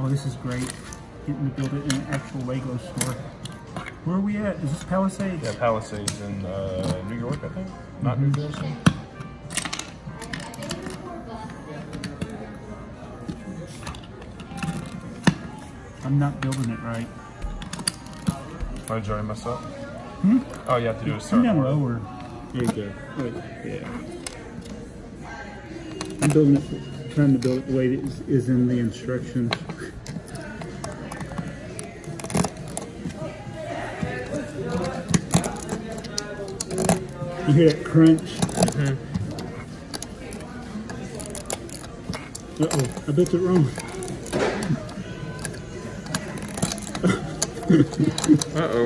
Oh, this is great. Getting to build it in an actual Lego store. Where are we at? Is this Palisades? Yeah, Palisades in New York, I think. Not New Jersey. I'm not building it right. Oh, did you already mess up? Hmm? Oh, you have to do a Come certain down order. lower. There you go. Wait, yeah. I'm building it, trying to build it the way it is in the instructions. You hear that crunch? Mm-hmm. Uh-oh, I built it wrong. Uh-oh.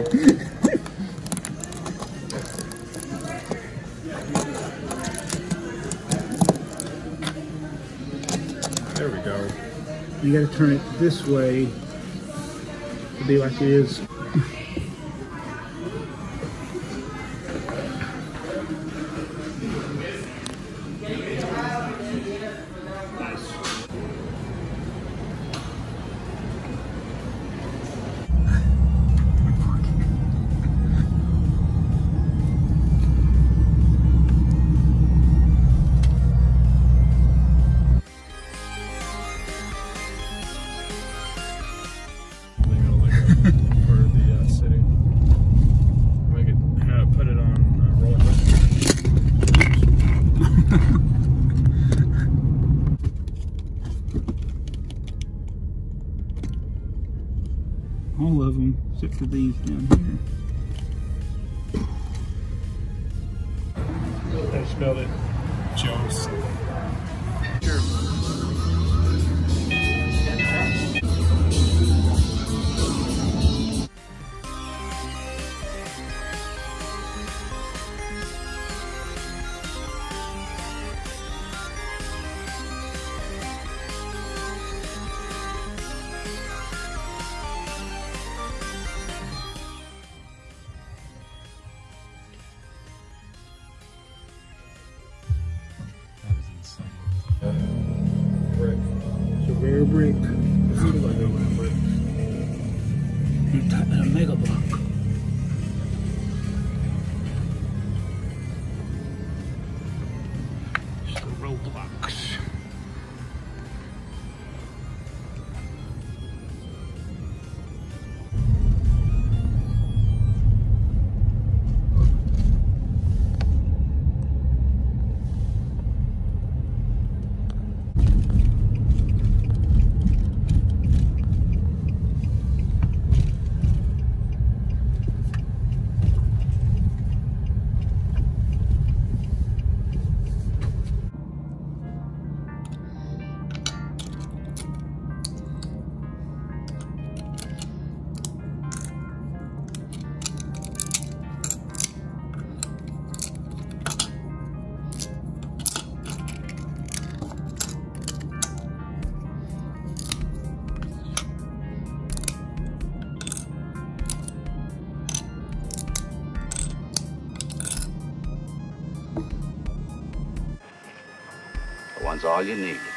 There we go. You gotta turn it this way to be like it is. All of them, except for these down here. I spelled it. Jones. Sure. Brick. It's a rare brick. This is like a rare brick. You type in a mega block. Just a Roblox. One's all you need.